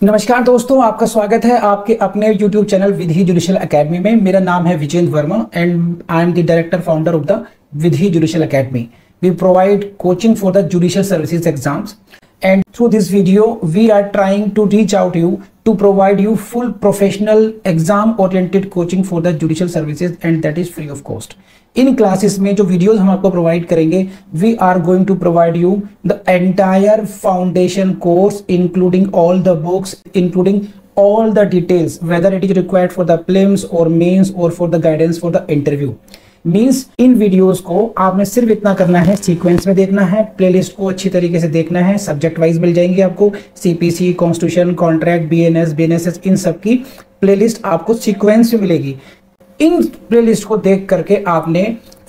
नमस्कार दोस्तों, आपका स्वागत है आपके अपने YouTube channel Vidhi judicial academy में। मेरा नाम है Vijendra Verma and I am the director founder of the Vidhi judicial academy. We provide coaching for the judicial services exams, and through this video we are trying to reach out to you to provide you full professional exam oriented coaching for the judicial services, and that is free of cost. इन classes में जो videos हम आपको provide करेंगे, we are going to provide you the entire foundation course including all the books, including all the details, whether it is required for the prelims or mains or for the guidance for the interview. Means इन videos को आपने सिर्फ इतना करना है, sequence में देखना है, प्लेलिस्ट को अच्छी तरीके से देखना है, सब्जेक्ट वाइज मिल जाएंगे आपको, CPC, constitution, contract, BNS, BNSS, इन सब की प्लेलिस्ट आपको सीक्वेंस में मिलेगी। इन प्लेलिस्ट को देख करके आपने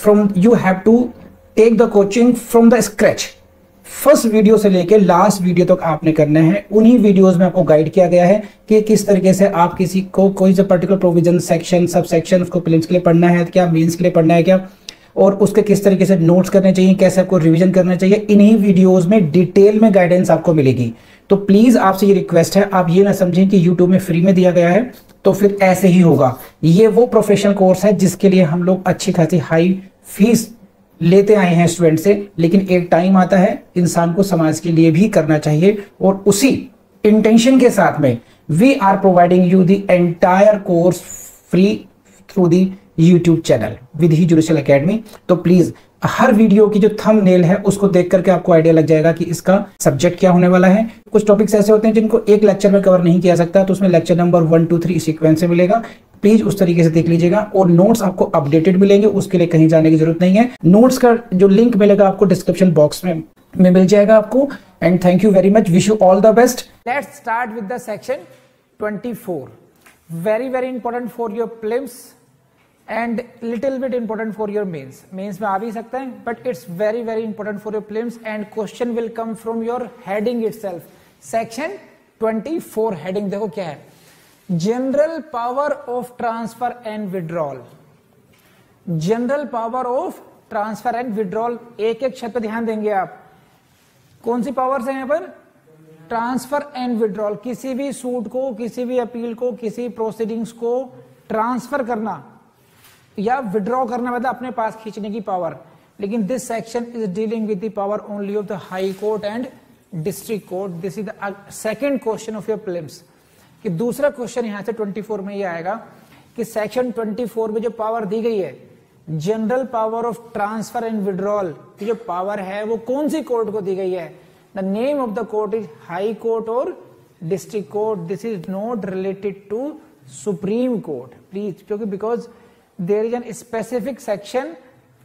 you have to take the coaching from the scratch. First video से लेके लास्ट वीडियो तक आपने करना है। उन्हीं वीडियोस में आपको गाइड किया गया है कि किस तरीके से आप किसी को कोई सा particular provision, section, sub section उसको प्रीलिम्स के लिए पढ़ना है क्या, मेंस के लिए पढ़ना है क्या, और उसके किस तरीके से नोट्स करने चाहिए, कैसे आपको रिवीजन करना चाहिए, इन्हीं वीडियोस में डिटेल में गाइडेंस आपको मिलेगी। तो प्लीज आपसे ये रिक्वेस्ट है, आप ये ना समझें कि यूट्यूब में फ्री में दिया गया है तो फिर ऐसे ही होगा। ये वो प्रोफेशनल कोर्स है जिसके लिए हम लोग अच्छी खासी हाई फीस लेते आए हैं स्टूडेंट से, लेकिन एक टाइम आता है इंसान को समाज के लिए भी करना चाहिए, और उसी इंटेंशन के साथ में we are providing you the entire course free through the YouTube channel Vidhi judicial academy. तो प्लीज हर वीडियो की जो थंबनेल है उसको देख करके आपको आइडिया लग जाएगा कि इसका सब्जेक्ट क्या होने वाला है। कुछ टॉपिक्स ऐसे होते हैं जिनको एक लेक्चर में कवर नहीं किया सकता, तो उसमें लेक्चर नंबर 1, 2, 3 सीक्वेंस से मिलेगा। प्लीज उस तरीके से देख लीजिएगा, और नोट्स आपको अपडेटेड मिलेंगे, उसके लिए कहीं जाने की जरूरत नहीं है। नोट्स का जो लिंक मिलेगा आपको डिस्क्रिप्शन बॉक्स में मिल जाएगा आपको। And thank you very much, wish you all the best. Let's start with the section 24, very important for your prelims and little bit important for your mains. Mains में आ भी सकता है, but it's very important for your prelims and question will come from your heading itself. Section 24 heading देखो क्या है, general power of transfer and withdrawal. General power of transfer and withdrawal, एक एक शब्द ध्यान देंगे आप। कौन सी पावर्स है यहां पर? Transfer and withdrawal. किसी भी सूट को, किसी भी अपील को, किसी प्रोसीडिंग्स को ट्रांसफर करना या विड्रॉ करना, मतलब अपने पास खींचने की पावर। लेकिन this section is dealing with the power only of the high court and district court. This is the second question of your prelims. कि दूसरा क्वेश्चन यहां से 24 में ये आएगा कि सेक्शन 24 में जो पावर दी गई है, general power of transfer and withdrawal की जो पावर है वो कौन सी कोर्ट को दी गई है? The name of the court is high court और district court. This is not related to supreme court please, क्योंकि because there is an specific section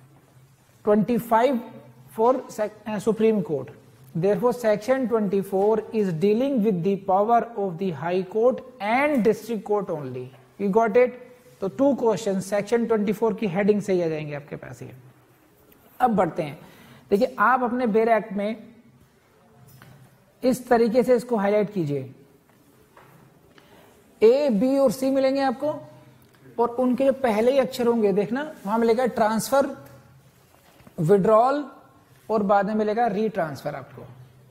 25 for supreme court. Therefore, section 24 is dealing with the power of the High Court and District Court only. You got it? तो 2 question section 24 की heading से ही आ जाएंगे आपके पास ये। अब बढ़ते हैं, देखिए आप अपने बेर एक्ट में इस तरीके से इसको हाईलाइट कीजिए। ए, बी और सी मिलेंगे आपको, और उनके जो पहले ही अक्षर होंगे देखना, वहां मिलेगा ट्रांसफर, विड्रॉल, और बाद में मिलेगा रीट्रांसफर आपको।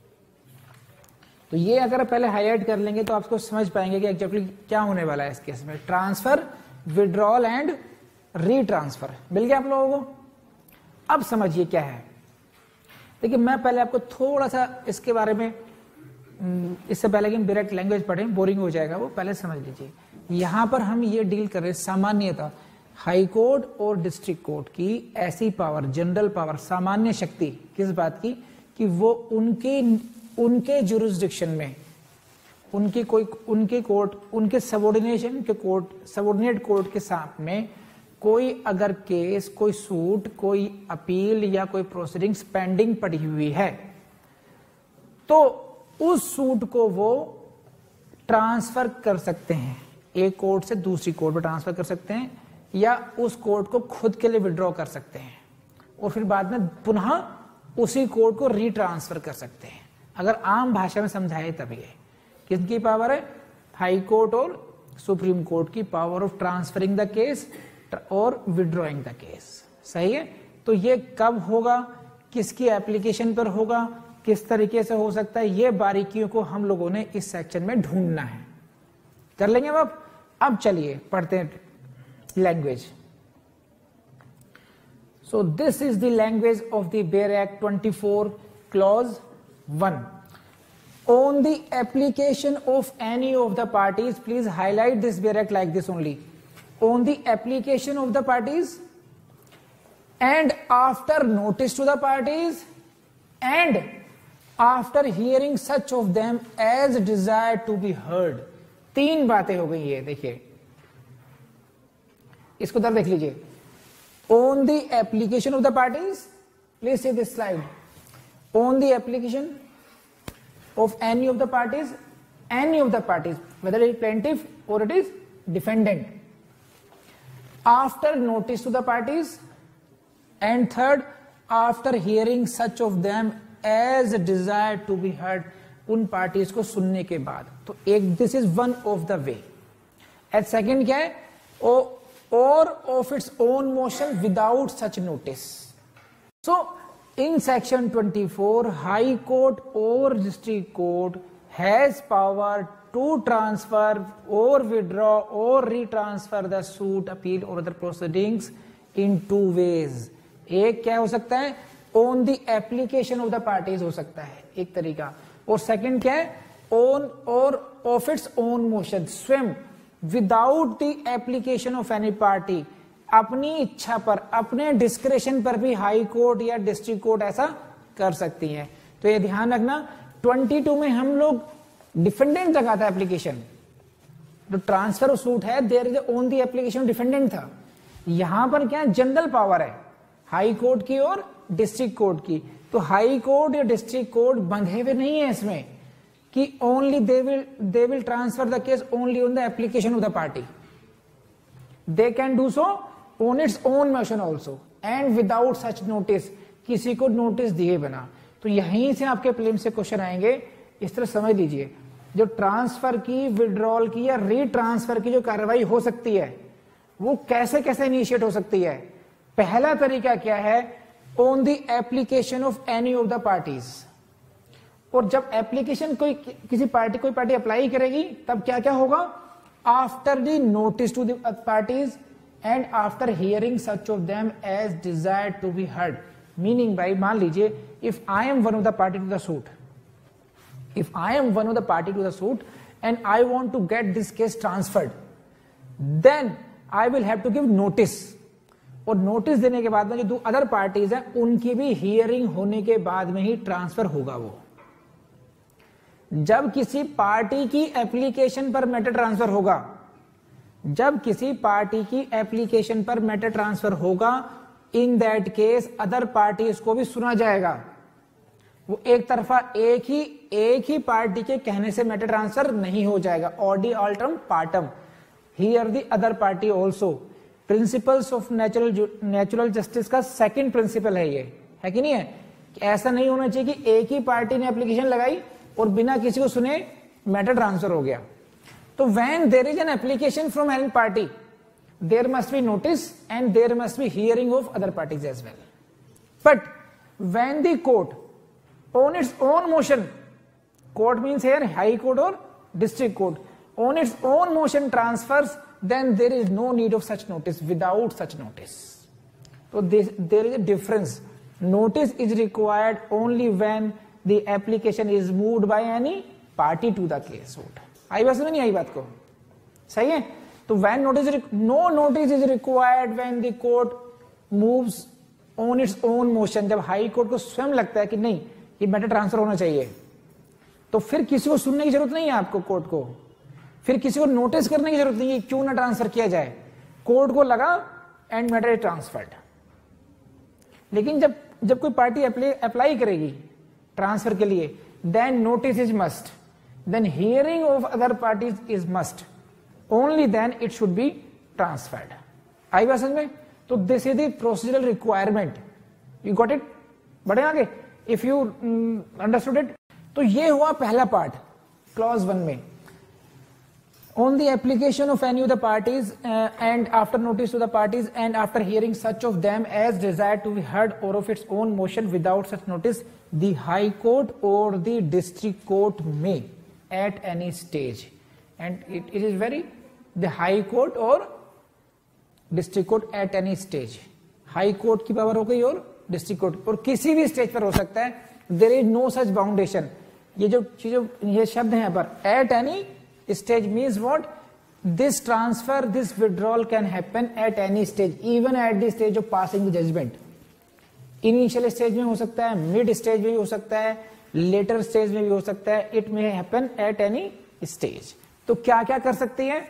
तो ये अगर पहले हाईलाइट कर लेंगे तो आपको समझ पाएंगे कि एग्जैक्टली क्या होने वाला है इस केस में। ट्रांसफर, विड्रॉल एंड रीट्रांसफर मिल गया आप लोगों को। अब समझिए क्या है। देखिए मैं पहले आपको थोड़ा सा इसके बारे में, इससे पहले कि हम डायरेक्ट लैंग्वेज पढ़ें, बोरिंग हो जाएगा, वो पहले समझ लीजिए। यहां पर हम ये डील कर रहे हैं सामान्यतः हाई कोर्ट और डिस्ट्रिक्ट कोर्ट की ऐसी पावर, जनरल पावर, सामान्य शक्ति किस बात की, कि वो उनके जुरिस्डिक्शन में उनके कोर्ट, उनके सबऑर्डिनेशन के कोर्ट, सबऑर्डिनेट कोर्ट के साथ में कोई अगर केस, कोई सूट, कोई अपील या कोई प्रोसीडिंग्स पेंडिंग पड़ी हुई है, तो उस सूट को वो ट्रांसफर कर सकते हैं, एक कोर्ट से दूसरी कोर्ट में ट्रांसफर कर सकते हैं, या उस कोर्ट को खुद के लिए विड्रॉ कर सकते हैं, और फिर बाद में पुनः उसी कोर्ट को रीट्रांसफर कर सकते हैं। अगर आम भाषा में समझाए तब ये किसकी पावर है? हाई कोर्ट और सुप्रीम कोर्ट की power of transferring the case और विड्रॉइंग द केस। सही है? तो ये कब होगा, किसकी एप्लीकेशन पर होगा, किस तरीके से हो सकता है, ये बारीकियों को हम लोगों ने इस सेक्शन में ढूंढना है। कर लेंगे अब चलिए पढ़ते हैं language. So this is the language of the bare act 24 clause 1। On the application of any of the parties, please highlight this bear act like this only. On the application of the parties and after notice to the parties and after hearing such of them as desired to be heard. 3 बातें हो गई ये, देखिए इसको तरफ देख लीजिए। On the application of the parties, please see this slide. On the application of any of the parties, whether it is plaintiff or it is defendant, after notice to the parties, and third, after hearing such of them as desired to be heard, उन parties को सुनने के बाद। तो एक this is one of the way. And second क्या है, और of its own motion without such notice. So in section 24, High Court or District Court has power to transfer or withdraw or retransfer the suit, appeal or other proceedings in 2 ways. एक क्या हो सकता है, on the application of the parties हो सकता है एक तरीका, और सेकंड क्या है, on or of its own motion, स्वयं without the application of any party, अपनी इच्छा पर, अपने डिस्क्रेशन पर भी हाई कोर्ट या डिस्ट्रिक्ट कोर्ट ऐसा कर सकती है। तो ये ध्यान रखना, 22 में हम लोग डिफेंडेंट लगा था एप्लीकेशन, तो ट्रांसफर ऑफ सूट है, there is own the application defendant था। यहां पर क्या जनरल पावर है हाई कोर्ट की और डिस्ट्रिक्ट कोर्ट की। तो हाई कोर्ट या डिस्ट्रिक्ट कोर्ट बंधे हुए नहीं है इसमें कि only they will transfer the case only on the application of the party. They can do so on its own motion also and without such notice, किसी को नोटिस दिए बिना। तो यहीं से आपके प्रीलिम से क्वेश्चन आएंगे, इस तरह समझ लीजिए। जो ट्रांसफर की, विड्रॉल की या रीट्रांसफर की जो कार्रवाई हो सकती है वो कैसे कैसे इनिशिएट हो सकती है। पहला तरीका क्या है, on the application of any of the parties. और जब एप्लीकेशन कोई कोई पार्टी अप्लाई करेगी तब क्या क्या होगा, after the notice to the parties and after hearing such of them as desired to be heard, meaning by, मान लीजिए if I am one of the party to the suit, and I want to get this case transferred, then I will have to give notice, और notice देने के बाद में जो 2 other parties हैं उनकी भी हियरिंग होने के बाद में ही ट्रांसफर होगा। वो जब किसी पार्टी की एप्लीकेशन पर मैटर ट्रांसफर होगा, जब किसी पार्टी की एप्लीकेशन पर मैटर ट्रांसफर होगा, in that case other parties को भी सुना जाएगा। वो एक तरफा एक ही पार्टी के कहने से मैटर ट्रांसफर नहीं हो जाएगा। Audi alteram partem, hear the other party also. Principles of natural justice का सेकंड प्रिंसिपल है ये, है कि नहीं है, कि ऐसा नहीं होना चाहिए कि एक ही पार्टी ने एप्लीकेशन लगाई और बिना किसी को सुने मैटर ट्रांसफर हो गया। तो when there is an application from any party, there must be notice and there must be hearing of other parties as well. But when the court on its own motion, court means here high court or district court, on its own motion transfers, then there is no need of such notice, without such notice. So there is a difference. Notice is required only when the application is moved by any party to the case. आई बात समझ नहीं आई बात को, सही है। तो when no notice is required when the court moves on its own motion, जब high court को स्वयं लगता है कि नहीं ये मैटर ट्रांसफर होना चाहिए, तो फिर किसी को सुनने की जरूरत नहीं है आपको, कोर्ट को फिर किसी को नोटिस करने की जरूरत नहीं है क्यों ना ट्रांसफर किया जाए। कोर्ट को लगा एंड मैटर इज ट्रांसफर्ड। लेकिन जब कोई पार्टी अप्लाई करेगी ट्रांसफर के लिए, then notice is must, then hearing of other parties is must, only then it should be transferred। आई बात समझ में। तो this is the procedural requirement, you got it. बढ़े आगे, इफ यू अंडरस्टूड इट। तो ये हुआ पहला पार्ट क्लॉज 1 में। On the application of any of the parties and after notice to the parties and after hearing such of them as desired to be heard or of its own motion without such notice, the High Court or the District Court may at any stage, and it is very, the High Court or District Court at any stage, High Court की power हो गई और District Court, और किसी भी stage पर हो सकता है. There is no such foundation. ये जो चीजों, ये शब्द है यहाँ पर, at any stage means what? This transfer, this withdrawal can happen at any stage, even at the stage of passing the judgment. Initial stage में हो सकता है, mid stage में भी हो सकता है, later stage में भी हो सकता है. It may happen at any stage. तो क्या क्या कर सकती है?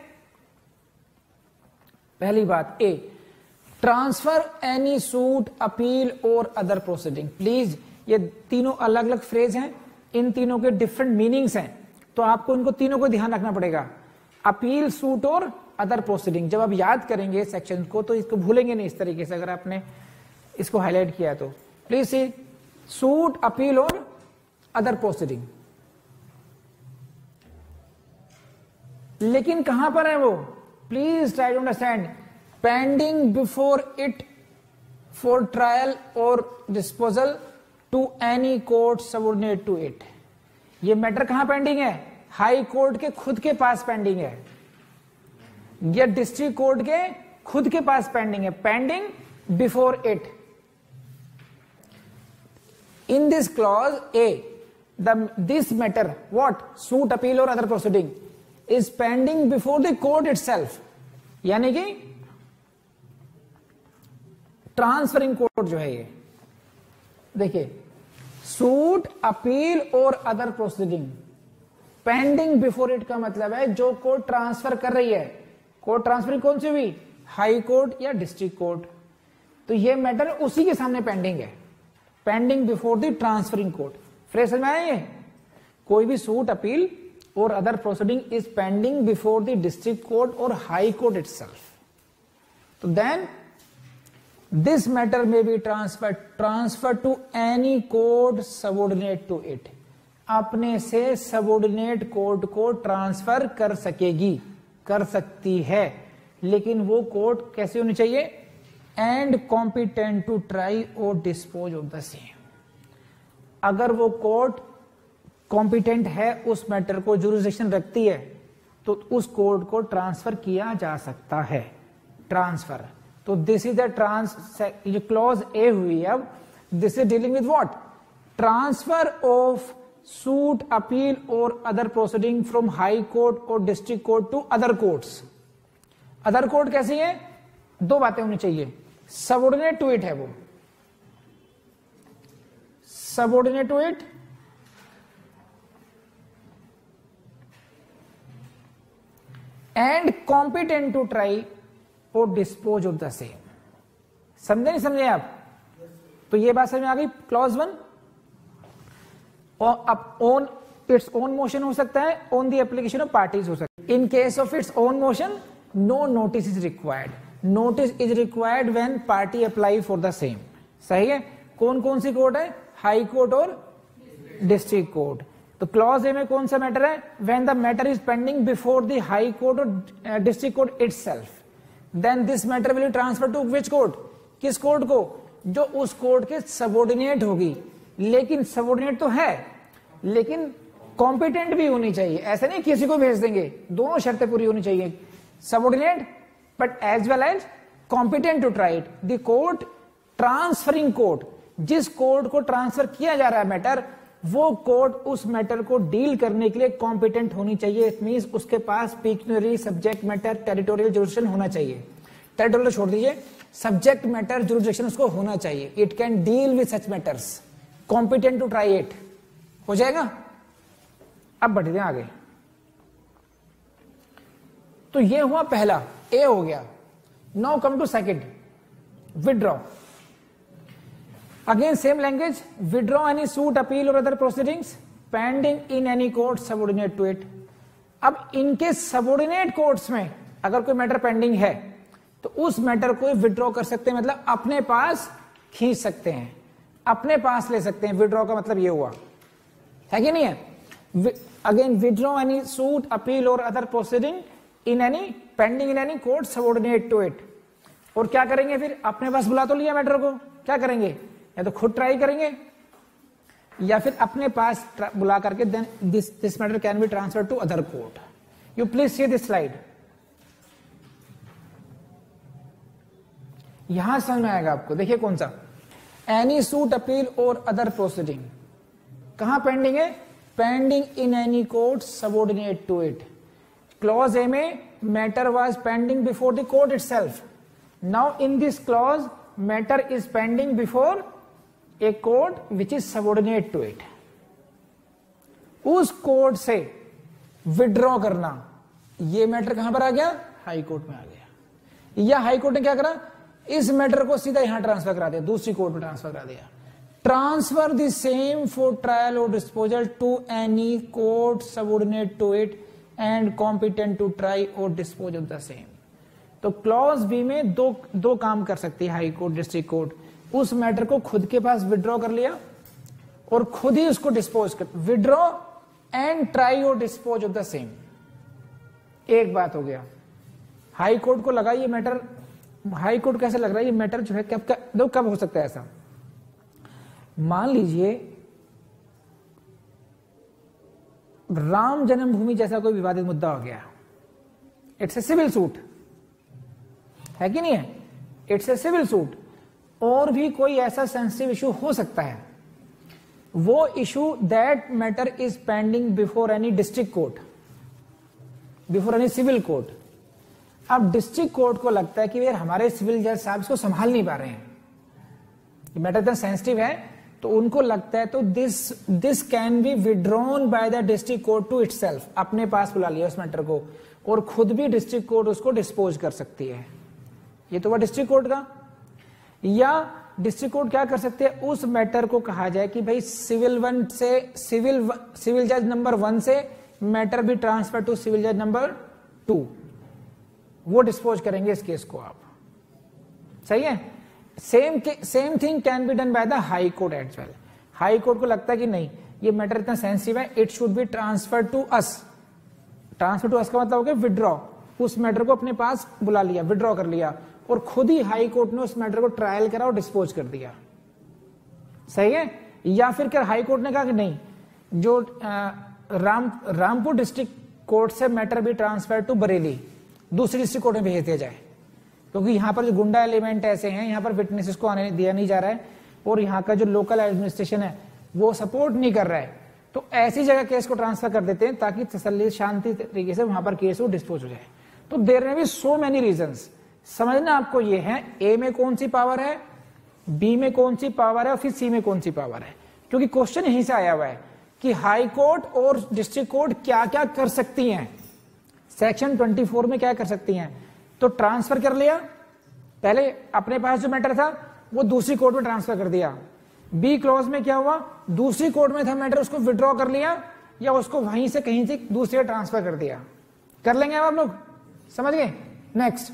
पहली बात, A, transfer any suit, appeal or other proceeding. Please, ये तीनों अलग अलग फ्रेज हैं, इन तीनों के डिफरेंट मीनिंग्स हैं, तो आपको इनको तीनों को ध्यान रखना पड़ेगा. अपील, सूट और अदर प्रोसीडिंग. जब आप याद करेंगे सेक्शन को तो इसको भूलेंगे नहीं इस तरीके से, अगर आपने इसको हाईलाइट किया तो. प्लीज सी, सूट, अपील और अदर प्रोसीडिंग. लेकिन कहां पर है वो? Please try to understand. Pending before it for trial और disposal to any court subordinate to it. ये मैटर कहां पेंडिंग है? हाई कोर्ट के खुद के पास पेंडिंग है या डिस्ट्रिक्ट कोर्ट के खुद के पास पेंडिंग है. Pending before it. In this clause A, this matter what? Suit, appeal और other proceeding is pending before the court itself. यानी कि ट्रांसफरिंग कोर्ट जो है ये, देखिए, सूट, अपील और other proceeding pending before it का मतलब है जो कोर्ट ट्रांसफर कर रही है. कोर्ट ट्रांसफरिंग कौन सी हुई? हाई कोर्ट या डिस्ट्रिक्ट कोर्ट. तो ये मैटर उसी के सामने पेंडिंग है. Pending before the transferring court. Phrase समझ में आया? ये कोई भी सूट, अपील और other proceeding is pending before the district court और हाई कोर्ट इटसेल्फ. तो then this matter may be transferred to any court subordinate to it. अपने से सबोर्डिनेट कोर्ट को ट्रांसफर कर सकेगी, कर सकती है, लेकिन वो कोर्ट कैसे होनी चाहिए? एंड कॉम्पिटेंट टू ट्राई और डिस्पोज ऑफ द सेम. अगर वो कोर्ट कॉम्पिटेंट है, उस मैटर को जुरिसडिक्शन रखती है, तो उस कोर्ट को ट्रांसफर किया जा सकता है. ट्रांसफर. तो दिस इज द ये क्लॉज ए हुई. अब this is dealing with what? Transfer of suit, appeal और other proceeding from high court और district court to other courts. Other court कैसी है? दो बातें होनी चाहिए. सबऑर्डिनेट टू इट है वो, subordinate to it, and competent to try और डिस्पोज ऑफ द सेम. समझे नहीं समझे आप? तो ये बात समझ में आ गई. Clause 1 on its own motion हो सकता है, on the application of parties हो सकता है. In case of its own motion no notice is required. Notice is required when party apply for the same. सही है? कौन कौन सी कोर्ट है? हाई कोर्ट और डिस्ट्रिक्ट कोर्ट. तो क्लॉज ए में कौन सा मैटर है? When the matter is pending before the high court और district court itself, then this matter will transfer to which court? किस कोर्ट को? जो उस कोर्ट के सबऑर्डिनेट होगी. लेकिन सबऑर्डिनेट तो है, लेकिन कॉम्पिटेंट भी होनी चाहिए. ऐसे नहीं किसी को भेज देंगे, दोनों शर्तें पूरी होनी चाहिए. Subordinate but as well as competent to try it. The court transferring court, जिस कोर्ट को ट्रांसफर किया जा रहा है मैटर, वो कोर्ट उस मैटर को डील करने के लिए कॉम्पिटेंट होनी चाहिए. इट मींस उसके पास pecuniary subject matter territorial jurisdiction होना चाहिए. टेरिटोरियल छोड़ दीजिए, सब्जेक्ट मैटर जुरिडिक्शन उसको होना चाहिए. It can deal with such matters, competent to try it. हो जाएगा? अब बढ़ते हैं आगे. तो ये हुआ पहला, ए हो गया. Now come to second, withdraw. Again same language. Withdraw any suit, appeal और other proceedings pending in any court subordinate to it. अब इनके सबऑर्डिनेट कोर्ट्स में अगर कोई मैटर पेंडिंग है तो उस मैटर को विड्रॉ कर सकते हैं, मतलब अपने पास खींच सकते हैं, अपने पास ले सकते हैं. विड्रॉ का मतलब ये हुआ है कि नहीं है? Again withdraw any suit, appeal और other proceeding in any pending in any court subordinate to it. और क्या करेंगे फिर, अपने पास बुला तो लिया मैटर को, क्या करेंगे, या तो खुद ट्राई करेंगे या फिर अपने पास बुला करके then this matter can be transfer to other court. You please see this slide. यहां समझ में आएगा आपको। देखिए कौन सा, एनी सूट अपील और अदर प्रोसीडिंग कहां पेंडिंग है, pending in any court subordinate to it. Clause A में matter was pending before the court itself. Now in this clause matter is pending before a court which is subordinate to it. उस court से withdraw करना, ये matter कहां पर आ गया, high court में आ गया, या हाई कोर्ट ने क्या करा, इस मैटर को सीधा यहां ट्रांसफर करा दिया, दूसरी कोर्ट में ट्रांसफर करा दिया। Transfer the same for trial और disposal to any court subordinate to it and competent to try और डिस्पोज ऑफ द सेम। तो क्लॉज बी में दो काम कर सकती है हाई कोर्ट, डिस्ट्रिक्ट कोर्ट। उस मैटर को खुद के पास विड्रॉ कर लिया और खुद ही उसको डिस्पोज कर, विड्रॉ एंड ट्राई और डिस्पोज ऑफ द सेम। एक बात हो गया। हाई कोर्ट को लगा ये मैटर, हाई कोर्ट कैसे लग रहा है ये मैटर जो है कब हो सकता है ऐसा, मान लीजिए राम जन्मभूमि जैसा कोई विवादित मुद्दा हो गया, इट्स ए सिविल सूट, है कि नहीं है, इट्स ए सिविल सूट। और भी कोई ऐसा सेंसिटिव इशू हो सकता है, वो issue that matter is pending before any district court, before any civil court. अब डिस्ट्रिक्ट कोर्ट को लगता है कि यार हमारे सिविल जज साहब इसको संभाल नहीं पा रहे हैं, ये मैटर इतना सेंसिटिव है, तो उनको लगता है तो this can be withdrawn by the district court to itself. अपने पास बुला लिया उस मैटर को और खुद भी डिस्ट्रिक्ट कोर्ट उसको डिस्पोज कर सकती है। ये तो वह डिस्ट्रिक्ट कोर्ट का। या डिस्ट्रिक्ट कोर्ट क्या कर सकते हैं, उस मैटर को कहा जाए कि भाई सिविल जज नंबर 1 से मैटर भी ट्रांसफर टू सिविल जज नंबर 2, वो डिस्पोज करेंगे इस केस को। आप सही है। Same thing can be done by the high court as well. High court को लगता है कि नहीं ये मैटर इतना सेंसिटिव है, it should be transfer to us. Transfer to us का मतलब हो गया विड्रॉ, उस मैटर को अपने पास बुला लिया, विड्रॉ कर लिया और खुद ही हाई कोर्ट ने उस मैटर को ट्रायल करा और डिस्पोज कर दिया। सही है। या फिर क्या हाई कोर्ट ने कहा कि नहीं, जो रामपुर डिस्ट्रिक्ट कोर्ट से मैटर भी ट्रांसफर टू बरेली, दूसरी डिस्ट्रिक्ट कोर्ट में भेज दिया जाए, क्योंकि यहां पर जो गुंडा एलिमेंट ऐसे हैं, यहां पर विटनेसेस को आने दिया नहीं जा रहा है और यहां का जो लोकल एडमिनिस्ट्रेशन है वो सपोर्ट नहीं कर रहा है, तो ऐसी जगह केस को ट्रांसफर कर देते हैं ताकि तसल्ली शांति तरीके से वहां पर केस को डिस्पोज हो जाए। तो देयर में भी सो मेनी रीजंस। समझना आपको ये है, ए में कौन सी पावर है, बी में कौन सी पावर है और फिर सी में कौन सी पावर है, क्योंकि क्वेश्चन यहीं से आया हुआ है कि हाई कोर्ट और डिस्ट्रिक्ट कोर्ट क्या क्या कर सकती हैं। सेक्शन 24 में क्या कर सकती हैं, तो ट्रांसफर कर लिया, पहले अपने पास जो मैटर था वो दूसरी कोर्ट में ट्रांसफर कर दिया। बी क्लॉज में क्या हुआ, दूसरी कोर्ट में था मैटर, उसको विड्रॉ कर लिया या उसको वहीं से कहीं से दूसरे ट्रांसफर कर दिया। कर लेंगे आप लोग, समझ गए। Next,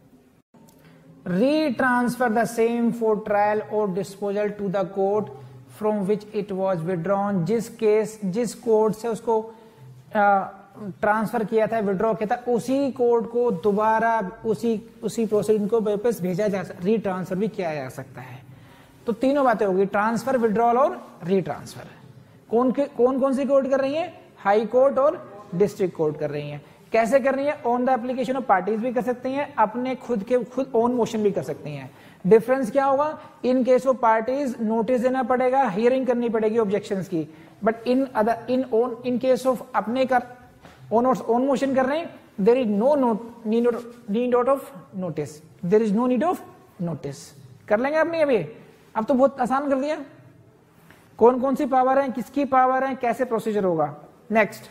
retransfer the same for trial or disposal to the court from which it was withdrawn। जिस कोर्ट से उसको ट्रांसफर किया था, विड्रॉ किया था, उसी कोर्ट को दोबारा उसी प्रोसीडिंग को वापस भेजा जा सकता, रीट्रांसफर भी किया जा सकता है। तो तीनों बातें होगी, ट्रांसफर, विड्रॉल और रीट्रांसफर। कौन सी कोर्ट कर रही है, हाई कोर्ट और डिस्ट्रिक्ट कोर्ट कर रही है। कैसे कर रही है, on the application of parties भी कर सकती हैं, अपने खुद ऑन मोशन भी कर सकती हैं। डिफरेंस क्या होगा, in case of parties notice देना पड़ेगा, हियरिंग करनी पड़ेगी ऑब्जेक्शंस की, बट इन केस ऑफ अपने ऑन मोशन कर रहे हैं, there is no need of notice, there is no need of notice. कर लेंगे अपनी अभी, अब तो बहुत आसान कर दिया। कौन सी पावर है, किसकी पावर है, कैसे प्रोसीजर होगा। नेक्स्ट,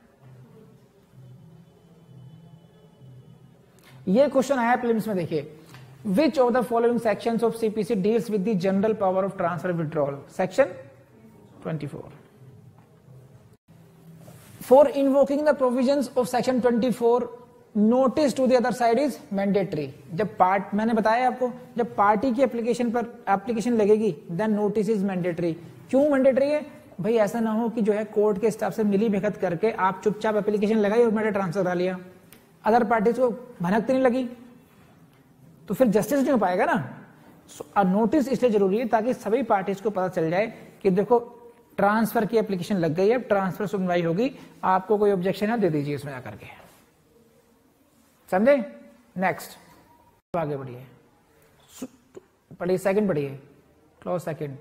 ये क्वेश्चन आया प्रीलिम्स में, देखिए, which of the following sections of CPC deals with the general power of transfer withdrawal. Section 24। For invoking the provisions of section 24 notice to the other side is mandatory. जब मैंने बताया आपको, जब party की application लगेगी then notice is mandatory. क्यों mandatory है भाई, ऐसा ना हो कि जो है कोर्ट के स्टाफ से मिली भगत करके आप चुपचाप एप्लीकेशन लगाई और मैटर ट्रांसफर करा लिया, अदर पार्टीज को भनक तो नहीं लगी, तो फिर जस्टिस नहीं हो पाएगा ना। नोटिस इसलिए जरूरी है ताकि सभी पार्टीज को पता चल जाए कि देखो ट्रांसफर की एप्लीकेशन लग गई है, ट्रांसफर सुनवाई होगी, आपको कोई ऑब्जेक्शन है दे दीजिए इसमें आकर के, समझे। नेक्स्ट आगे बढ़िए, पढ़िए सेकंड पढ़िए, clause second.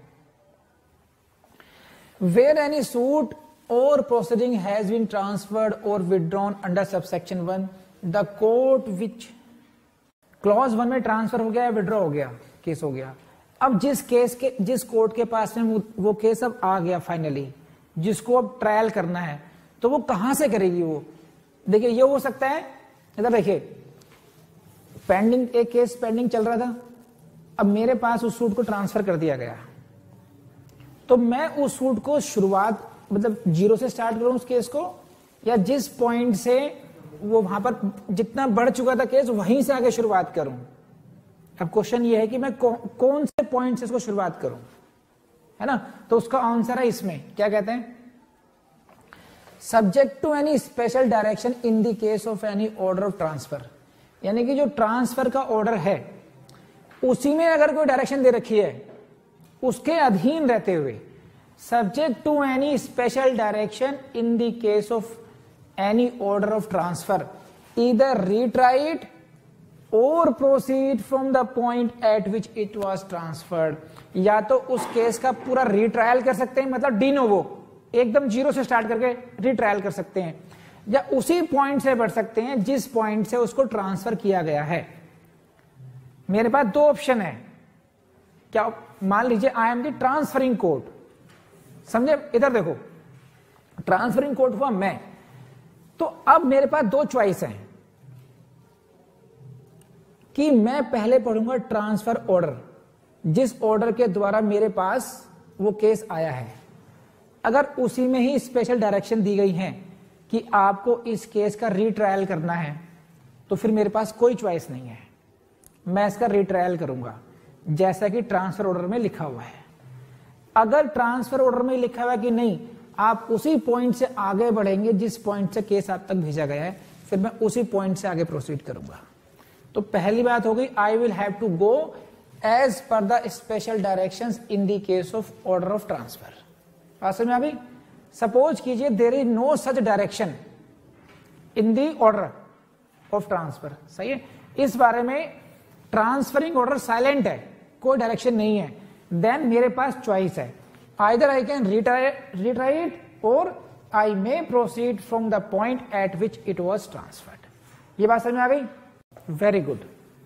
Where any suit or proceeding has been transferred or withdrawn under subsection 1, the court which clause 1 में ट्रांसफर हो गया है, विड्रॉ हो गया, केस हो गया। अब जिस कोर्ट के पास में वो केस अब आ गया फाइनली, जिसको अब ट्रायल करना है, तो वो कहां से करेगी वो। देखिए ये हो सकता है, इधर देखिए पेंडिंग, एक केस पेंडिंग चल रहा था, अब मेरे पास उस सूट को ट्रांसफर कर दिया गया, तो मैं उस सूट को शुरुआत मतलब जीरो से स्टार्ट करूं उस केस को, या जिस पॉइंट से वो वहां पर जितना बढ़ चुका था केस वहीं से आगे शुरुआत करूं। अब क्वेश्चन ये है कि मैं कौन से पॉइंट से इसको शुरुआत करूं, है ना। तो उसका आंसर है इसमें, क्या कहते हैं, subject to any special direction in the case of any order of transfer, यानी कि जो ट्रांसफर का ऑर्डर है उसी में अगर कोई डायरेक्शन दे रखी है, उसके अधीन रहते हुए, subject to any special direction in the case of any order of transfer, either retry it or proceed from the point at which it was transferred। या तो उस केस का पूरा रिट्रायल कर सकते हैं, मतलब डी नोवो एकदम जीरो से स्टार्ट करके रिट्रायल कर सकते हैं, या उसी पॉइंट से बढ़ सकते हैं जिस पॉइंट से उसको ट्रांसफर किया गया है। मेरे पास दो ऑप्शन है, क्या मान लीजिए I am the transferring court, समझे। इधर देखो ट्रांसफरिंग कोर्ट हुआ मैं, तो अब मेरे पास दो चॉइस हैं कि मैं पहले पढ़ूंगा ट्रांसफर ऑर्डर, जिस ऑर्डर के द्वारा मेरे पास वो केस आया है। अगर उसी में ही स्पेशल डायरेक्शन दी गई है कि आपको इस केस का रीट्रायल करना है, तो फिर मेरे पास कोई चॉइस नहीं है, मैं इसका रीट्रायल करूंगा जैसा कि ट्रांसफर ऑर्डर में लिखा हुआ है। अगर ट्रांसफर ऑर्डर में लिखा हुआ है कि नहीं, आप उसी पॉइंट से आगे बढ़ेंगे जिस पॉइंट से केस आप तक भेजा गया है, फिर मैं उसी पॉइंट से आगे प्रोसीड करूंगा। तो पहली बात हो गई, I will have to go as per the special directions in the case of order of transfer. बात समझ में आ गई। सपोज कीजिए there is no such direction in the order of transfer, सही है, इस बारे में ट्रांसफरिंग ऑर्डर साइलेंट है, कोई डायरेक्शन नहीं है, देन मेरे पास चॉइस है, either I can retry it और I may proceed from the point at which it was transferred. ये बात समझ में आ गई, वेरी गुड।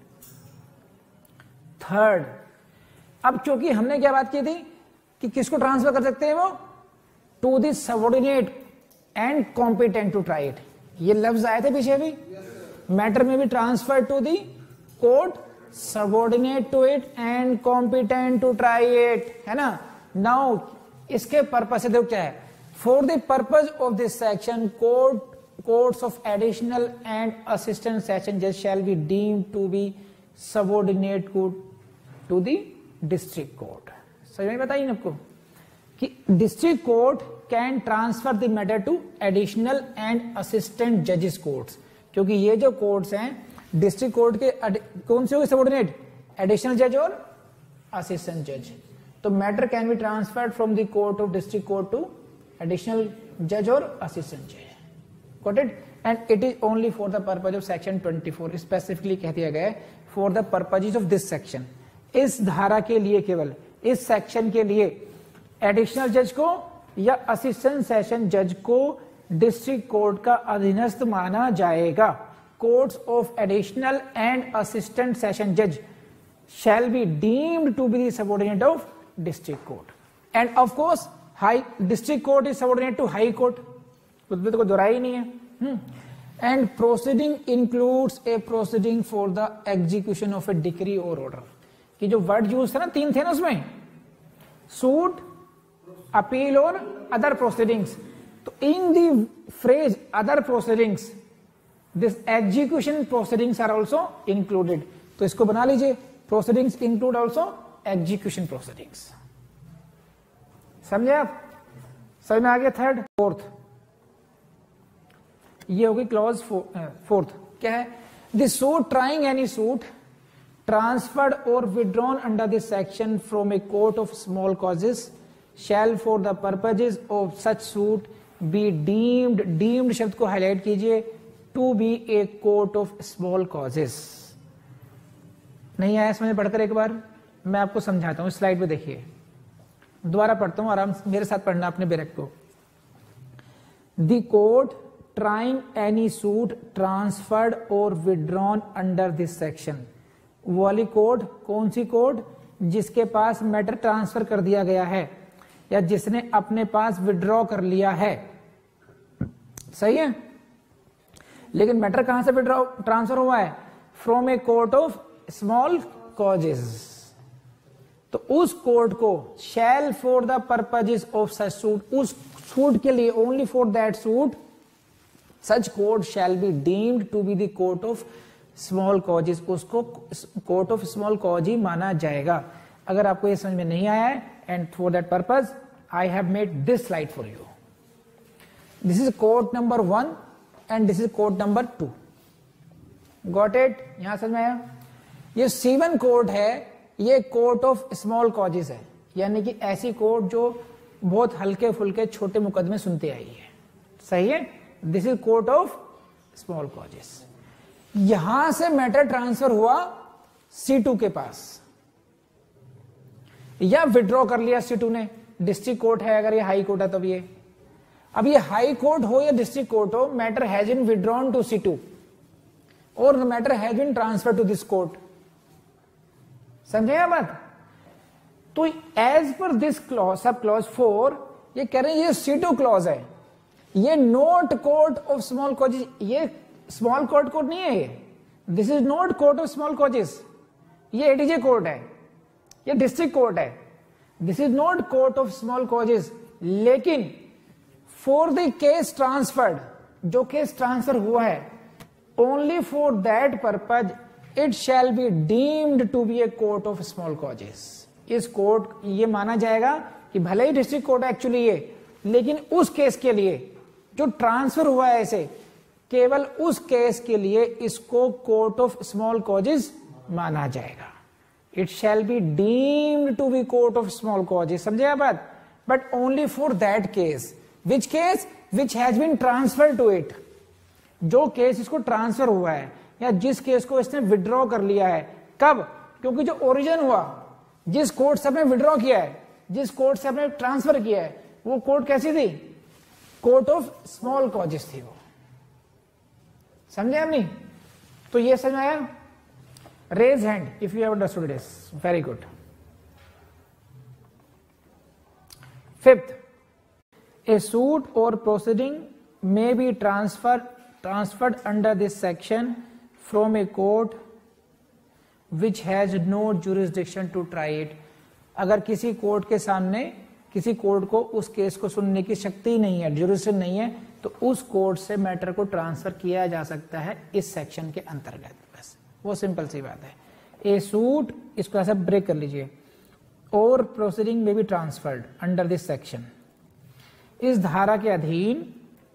थर्ड, अब चूंकि हमने क्या बात की थी कि किसको ट्रांसफर कर सकते हैं वो, to the subordinate and competent to try it, ये लफ्ज आए थे पीछे भी, मैटर में भी transfer to the court, subordinate to it and competent to try it, है ना। नाउ इसके पर्पज से देखो क्या है, for the purpose of this section courts of additional and assistant session जज shall be deemed to be subordinate to the district court. समझ में बताइए आपको कि district court can transfer the matter to additional and assistant जजेस courts, क्योंकि ये जो कोर्ट्स हैं डिस्ट्रिक्ट कोर्ट के कौन से होंगे सबऑर्डिनेट, एडिशनल जज और असिस्टेंट जज। तो matter can be transferred from the court of district court to additional जज और असिस्टेंट जज, got it. And it is only for the purpose of section 24, specifically कह दिया गया है for the purposes of this section, इस धारा के लिए, केवल इस सेक्शन के लिए एडिशनल जज को या असिस्टेंट सेशन जज को डिस्ट्रिक्ट कोर्ट का अधीनस्थ माना जाएगा। Courts of additional and assistant session judge shall be deemed to be the subordinate of district court, and of course district court is subordinate to high court, उसमें तो कोई दोहराई नहीं है। And proceeding includes a proceeding for the execution of a decree or order, कि जो word use था ना, तीन थे ना उसमें, सूट, अपील और अदर प्रोसीडिंग्स, तो in the phrase other proceedings this execution proceedings are also included. तो इसको बना लीजिए, proceedings include also execution proceedings. समझे आप, समझ में आ गया। थर्ड, फोर्थ, ये होगी क्लॉज फोर्थ, क्या है? The suit trying any suit transferred और withdrawn under this section from a court of small causes shall for the purposes of such suit be deemed शब्द को हाईलाइट कीजिए, to be a court of small causes. नहीं आया समझ? पढ़कर एक बार मैं आपको समझाता हूं, स्लाइड पे देखिए, दोबारा पढ़ता हूं, आराम से मेरे साथ पढ़ना अपने बैरक को। The court trying any suit transferred और विड्रॉन अंडर दिस सेक्शन। वो वाली कोर्ट कौन सी कोर्ट? जिसके पास मैटर ट्रांसफर कर दिया गया है या जिसने अपने पास विड्रॉ कर लिया है। सही है? लेकिन मैटर कहां से विड्रॉ ट्रांसफर हुआ है? From a court of small causes. तो उस कोर्ट को shall for the purposes of such suit, उस सूट के लिए, only for that suit, such court shall be deemed to be the court of small causes. उसको court of small cause ही माना जाएगा। अगर आपको ये समझ में नहीं आया है, and for that purpose I have made this slide for you. This is court number 1 and this is court number 2। Got it? यहां समझ में आया? ये C1 कोर्ट है, ये कोर्ट ऑफ स्मॉल कॉजेस है, यानी कि ऐसी कोर्ट जो बहुत हल्के फुल्के छोटे मुकदमे सुनते आई है। सही है? This is court of small causes. यहां से मैटर ट्रांसफर हुआ C2 के पास, या विड्रॉ कर लिया C2 ने। डिस्ट्रिक्ट कोर्ट है, अगर ये हाई कोर्ट है तब ये, अब ये हाई कोर्ट हो या डिस्ट्रिक्ट कोर्ट हो, matter has been withdrawn to C2 और matter has been transfer to this court. समझे आप बात? तो as per this clause, sub clause 4, ये कह रहे हैं ये C2 क्लॉज है, ये not court of small causes. ये स्मॉल कोर्ट नहीं है, ये this is not court of small causes. ये ATJ कोर्ट है, ये डिस्ट्रिक्ट कोर्ट है, this is not court of small causes. लेकिन फॉर द केस ट्रांसफर्ड, जो केस ट्रांसफर हुआ है, only for that purpose it shall be deemed to be a court of small causes. इस court ये माना जाएगा कि भले ही डिस्ट्रिक्ट कोर्ट है एक्चुअली ये, लेकिन उस केस के लिए जो ट्रांसफर हुआ है ऐसे, केवल उस केस के लिए इसको कोर्ट ऑफ स्मॉल कॉजेस माना जाएगा। It shall be deemed to be court of small causes. समझे आप बात? But only for that case, which case? Which has been transfer to it. जो केस इसको ट्रांसफर हुआ है या जिस केस को इसने विड्रॉ कर लिया है। कब? क्योंकि जो ओरिजिन हुआ, जिस कोर्ट से आपने विड्रॉ किया है, जिस कोर्ट से आपने ट्रांसफर किया है, वो कोर्ट कैसी थी? कोर्ट ऑफ स्मॉल कॉजेस थी वो। समझे आप? नहीं तो ये समझ में आया? Raise hand if you have understood this. Very good. Fifth, a suit और proceeding may be transferred under this section from a court which has no jurisdiction to try it। अगर किसी कोर्ट के सामने, किसी कोर्ट को उस case को सुनने की शक्ति नहीं है, जुरिस्डिक्शन नहीं है, तो उस कोर्ट से मैटर को ट्रांसफर किया जा सकता है इस सेक्शन के अंतर्गत। बस वो सिंपल सी बात है। ए सूट, इसको ऐसा ब्रेक कर लीजिए, और प्रोसीडिंग में भी ट्रांसफर्ड अंडर दिस सेक्शन। इस धारा के अधीन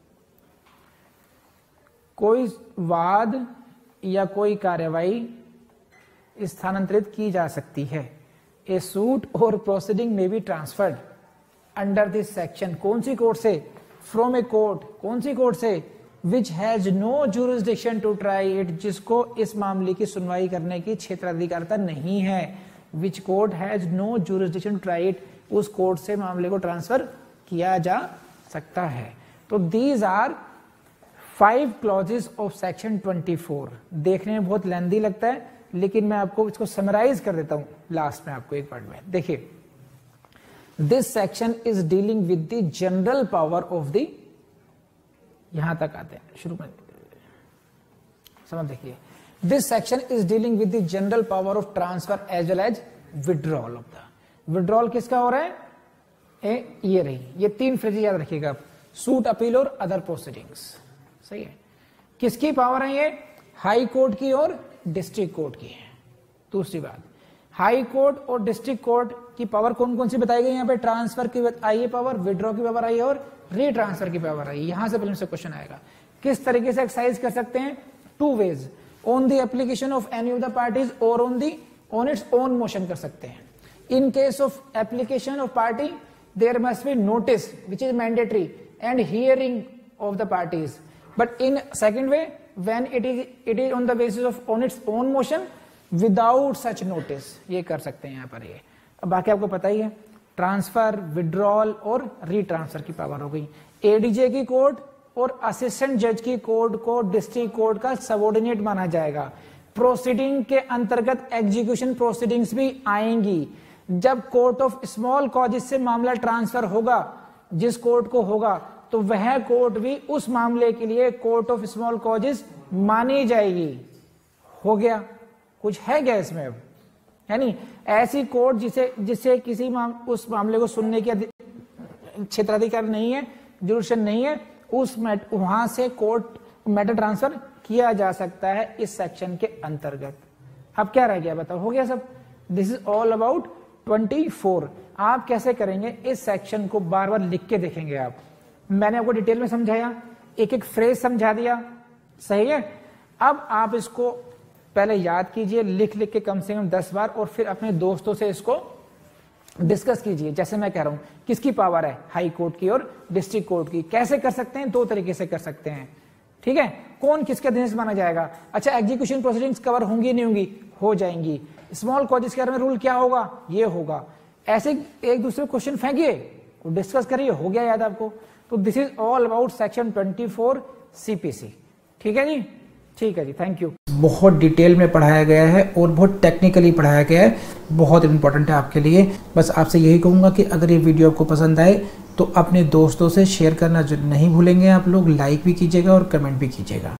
कोई वाद या कोई कार्यवाही स्थानांतरित की जा सकती है। ए सूट और proceeding may be transferred under this section. कौन सी कोर्ट से? From a court. कौन सी कोर्ट से? Which has no jurisdiction to try it, जिसको इस मामले की सुनवाई करने की क्षेत्राधिकारता नहीं है। Which court has no jurisdiction to try it, उस कोर्ट से मामले को ट्रांसफर किया जा सकता है। तो these are 5 clauses of section 24। देखने में बहुत लेंदी लगता है, लेकिन मैं आपको इसको समराइज कर देता हूं लास्ट में आपको एक पार्ट में। देखिए, this section is dealing with the general power of the, यहां तक आते हैं शुरू में, समझ देखिए, this section is dealing with the general power of transfer as well as withdrawal of the. Withdrawal किसका हो रहा है? ये रही, ये 3 फ्रेजेस याद रखिएगा आप, सूट, अपील और अदर प्रोसीडिंग्स। सही है? किसकी पावर है ये? हाई कोर्ट की और डिस्ट्रिक्ट कोर्ट की है। दूसरी बात, हाई कोर्ट और डिस्ट्रिक्ट कोर्ट की पावर कौन कौन सी बताई गई? यहाँ पे ट्रांसफर की आई है पावर, विड्रॉ की पावर आई है और रीट्रांसफर की पावर आई है। यहां से पहले से क्वेश्चन आएगा, किस तरीके से एक्सरसाइज कर सकते हैं? Two ways, on the application of any of the parties और ऑन इट्स ओन मोशन कर सकते हैं। In case of application of party there must be notice which is mandatory and hearing of the parties, but in second way when it is on the basis of on its own motion without such notice, ये कर सकते हैं यहाँ पर। ये अब बाकी आपको पता ही है, ट्रांसफर, विड्रॉल और रीट्रांसफर की पावर हो गई। एडीजे की कोर्ट और असिस्टेंट जज की कोर्ट को डिस्ट्रिक्ट कोर्ट का सबऑर्डिनेट माना जाएगा। प्रोसीडिंग के अंतर्गत एग्जीक्यूशन प्रोसीडिंग्स भी आएंगी। जब कोर्ट ऑफ स्मॉल कॉजेज से मामला ट्रांसफर होगा, जिस कोर्ट को होगा, तो वह कोर्ट भी उस मामले के लिए कोर्ट ऑफ स्मॉल कॉजेज मानी जाएगी। हो गया, कुछ है क्या इसमें अब? है नहीं, ऐसी कोर्ट जिसे किसी उस मामले को सुनने की क्षेत्राधिकार नहीं है, जुरिडिक्शन नहीं है, वहां से कोर्ट मैटर ट्रांसफर किया जा सकता है इस सेक्शन के अंतर्गत। अब क्या रह गया बताओ, हो गया सब। This is all about 24। आप कैसे करेंगे, इस सेक्शन को बार बार लिख के देखेंगे आप। मैंने आपको डिटेल में समझाया, एक एक फ्रेज समझा दिया, सही है। अब आप इसको पहले याद कीजिए, लिख लिख के कम से कम 10 बार, और फिर अपने दोस्तों से इसको डिस्कस कीजिए। जैसे मैं कह रहा हूं, किसकी पावर है, हाई कोर्ट की और डिस्ट्रिक्ट कोर्ट की। कैसे कर सकते हैं, 2 तरीके से कर सकते हैं, ठीक है। कौन किसके अधीन माना जाएगा? अच्छा, एग्जीक्यूशन प्रोसीडिंग्स कवर होंगी नहीं होंगी? हो जाएंगी। स्मॉल कॉजेज के बारे में रूल क्या होगा, ये होगा। ऐसे एक दूसरे क्वेश्चन फेंकिए, डिस्कस करिए, हो गया याद आपको। तो this is all about section 24 CPC, ठीक है जी, ठीक है जी, थैंक यू। बहुत डिटेल में पढ़ाया गया है और बहुत टेक्निकली पढ़ाया गया है, बहुत इंपॉर्टेंट है आपके लिए। बस आपसे यही कहूँगा कि अगर ये वीडियो आपको पसंद आए तो अपने दोस्तों से शेयर करना नहीं भूलेंगे आप लोग, लाइक भी कीजिएगा और कमेंट भी कीजिएगा।